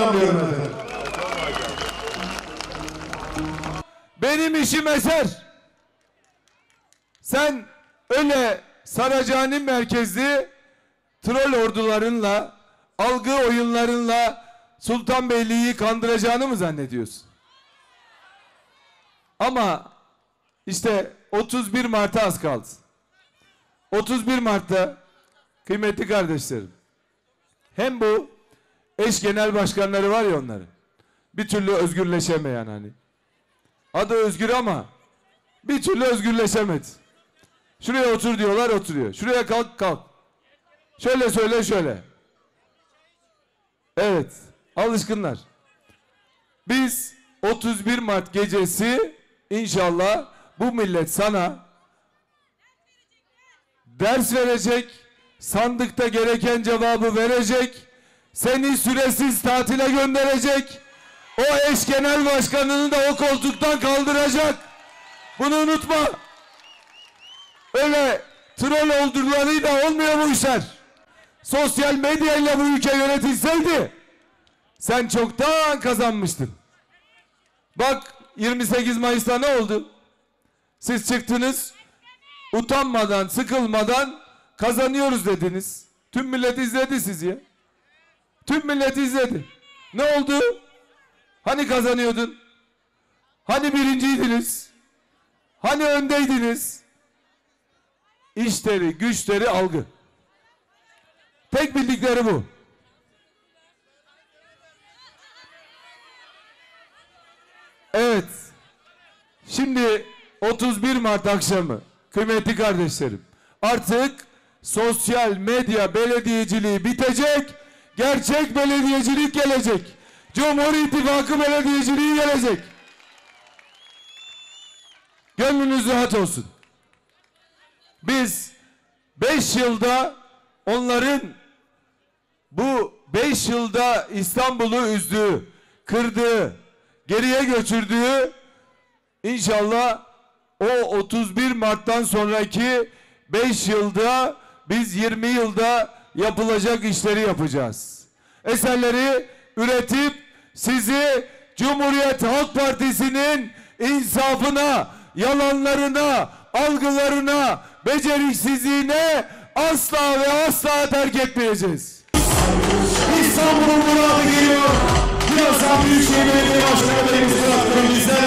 selamlıyorum efendim. Benim işim eser. Sen öyle Saracani merkezli troll ordularınla, algı oyunlarınla Sultanbeyli'yi kandıracağını mı zannediyorsun? Ama işte 31 Mart'a az kaldı. 31 Mart'ta kıymetli kardeşlerim, hem bu eş genel başkanları var ya onların, bir türlü özgürleşemeyen, hani adı özgür ama bir türlü özgürleşemedi. Şuraya otur diyorlar, oturuyor. Şuraya kalk, kalk. Şöyle söyle, şöyle. Evet, alışkınlar. Biz 31 Mart gecesi inşallah bu millet sana ders verecek, sandıkta gereken cevabı verecek, seni süresiz tatile gönderecek, o eş genel başkanını da o koltuktan kaldıracak. Bunu unutma. Öyle troll ordularıyla olmuyor bu işler. Sosyal medyayla bu ülke yönetilseydi sen çoktan kazanmıştın. Bak 28 Mayıs'ta ne oldu? Siz çıktınız, utanmadan, sıkılmadan kazanıyoruz dediniz. Tüm millet izledi sizi. Tüm millet izledi. Ne oldu? Hani kazanıyordun? Hani birinciydiniz? Hani öndeydiniz? İşleri, güçleri, algı. Tek bildikleri bu. Evet. Şimdi 31 Mart akşamı kıymetli kardeşlerim, artık sosyal medya belediyeciliği bitecek, gerçek belediyecilik gelecek. Cumhur İttifakı belediyeciliği gelecek. Gönlünüz rahat olsun. Biz 5 yılda onların bu 5 yılda İstanbul'u üzdüğü, kırdığı, geriye götürdüğü, İnşallah o 31 Mart'tan sonraki 5 yılda biz 20 yılda yapılacak işleri yapacağız. Eserleri üretip sizi Cumhuriyet Halk Partisi'nin insafına, yalanlarına, algılarına, beceriksizliğine asla ve asla terk etmeyeceğiz. İstanbul'un muradı geliyor. Birazdan Büyükşehir Belediye Başkanı Bey'imiz bıraktığımızda